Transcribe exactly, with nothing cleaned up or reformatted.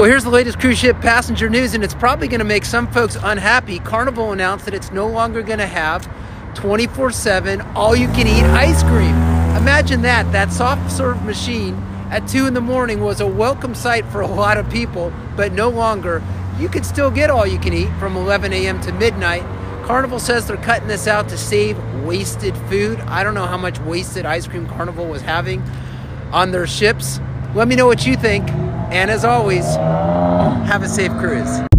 Well, here's the latest cruise ship passenger news, and it's probably going to make some folks unhappy. Carnival announced that it's no longer going to have twenty-four seven all-you-can-eat ice cream. Imagine that. That soft-serve machine at two in the morning was a welcome sight for a lot of people, but no longer. You could still get all-you-can-eat from eleven a m to midnight. Carnival says they're cutting this out to save wasted food. I don't know how much wasted ice cream Carnival was having on their ships. Let me know what you think. And as always, have a safe cruise.